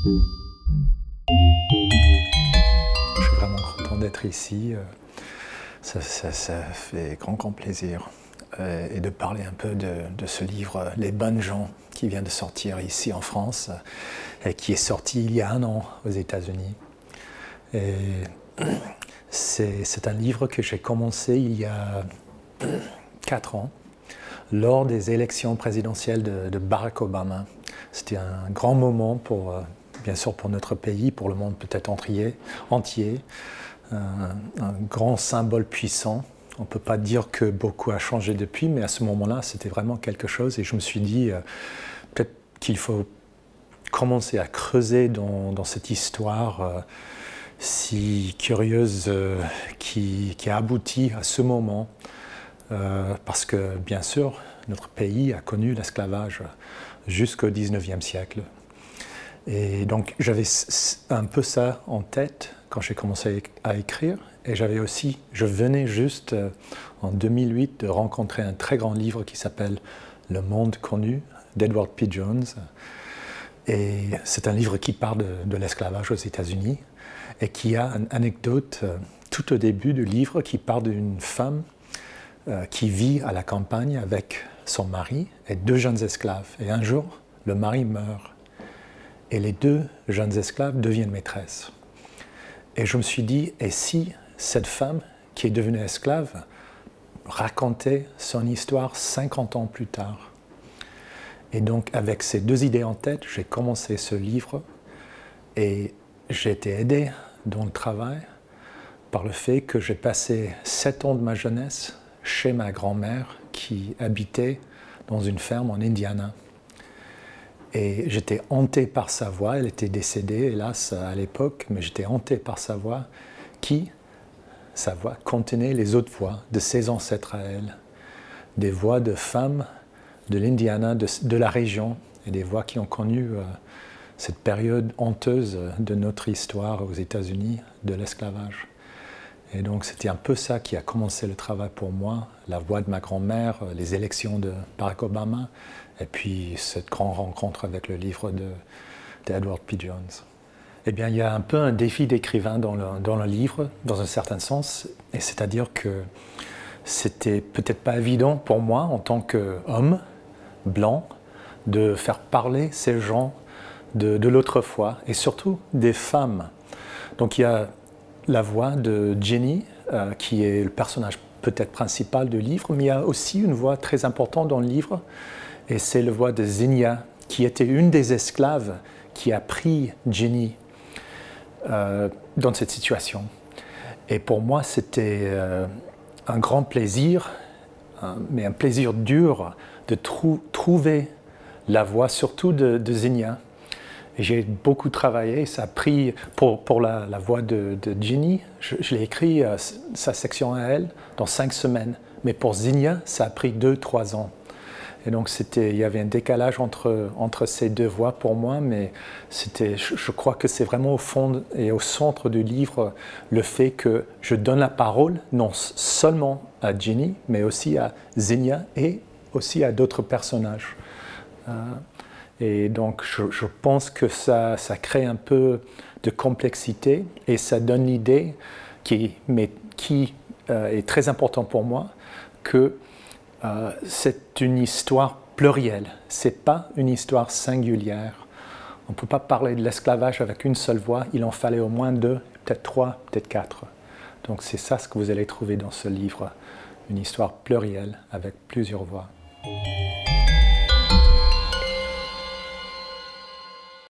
Je suis vraiment content d'être ici. Ça fait grand plaisir. Et de parler un peu de ce livre « Les bonnes gens » qui vient de sortir ici en France et qui est sorti il y a 1 an aux États-Unis. Et c'est un livre que j'ai commencé il y a 4 ans, lors des élections présidentielles de Barack Obama. C'était un grand moment pour, bien sûr pour notre pays, pour le monde peut-être entier, un grand symbole puissant. On ne peut pas dire que beaucoup a changé depuis, mais à ce moment-là, c'était vraiment quelque chose. Et je me suis dit, peut-être qu'il faut commencer à creuser dans cette histoire si curieuse qui a abouti à ce moment. Parce que, bien sûr, notre pays a connu l'esclavage jusqu'au 19e siècle. Et donc, j'avais un peu ça en tête quand j'ai commencé à écrire. Et je venais juste en 2008 de rencontrer un très grand livre qui s'appelle « Le monde connu » d'Edward P. Jones. Et c'est un livre qui parle de l'esclavage aux États-Unis et qui a une anecdote tout au début du livre qui parle d'une femme qui vit à la campagne avec son mari et 2 jeunes esclaves. Et un jour, le mari meurt et les 2 jeunes esclaves deviennent maîtresses. Et je me suis dit, et si cette femme qui est devenue esclave racontait son histoire 50 ans plus tard? Et donc, avec ces 2 idées en tête, j'ai commencé ce livre et j'ai été aidé dans le travail par le fait que j'ai passé 7 ans de ma jeunesse chez ma grand-mère qui habitait dans une ferme en Indiana. Et j'étais hanté par sa voix, elle était décédée, hélas, à l'époque, mais j'étais hanté par sa voix sa voix contenait les autres voix de ses ancêtres à elle, des voix de femmes de l'Indiana, de la région, et des voix qui ont connu cette période honteuse de notre histoire aux États-Unis, de l'esclavage. Et donc c'était un peu ça qui a commencé le travail pour moi, la voix de ma grand-mère, les élections de Barack Obama, et puis cette grande rencontre avec le livre d'Edward P. Jones. Eh bien, il y a un peu un défi d'écrivain dans le livre, dans un certain sens, et c'est-à-dire que c'était peut-être pas évident pour moi, en tant qu'homme blanc, de faire parler ces gens de l'autrefois, et surtout des femmes. Donc il y a la voix de Jenny, qui est le personnage peut-être principal du livre, mais il y a aussi une voix très importante dans le livre, et c'est la voix de Zinnia, qui était une des esclaves qui a pris Jenny dans cette situation. Et pour moi, c'était un grand plaisir, mais un plaisir dur, de trouver la voix, surtout de Zinnia. Et j'ai beaucoup travaillé, ça a pris, pour la voix de Jenny, je l'ai écrit, sa section à elle, dans 5 semaines. Mais pour Zinnia, ça a pris 2-3 ans. Et donc il y avait un décalage entre ces 2 voix pour moi, mais je crois que c'est vraiment au fond et au centre du livre le fait que je donne la parole non seulement à Jenny, mais aussi à Zinnia et aussi à d'autres personnages. Et donc je pense que ça crée un peu de complexité et ça donne l'idée qui est très important pour moi que c'est une histoire plurielle, ce n'est pas une histoire singulière. On ne peut pas parler de l'esclavage avec une seule voix, il en fallait au moins 2, peut-être 3, peut-être 4. Donc c'est ça ce que vous allez trouver dans ce livre, une histoire plurielle avec plusieurs voix.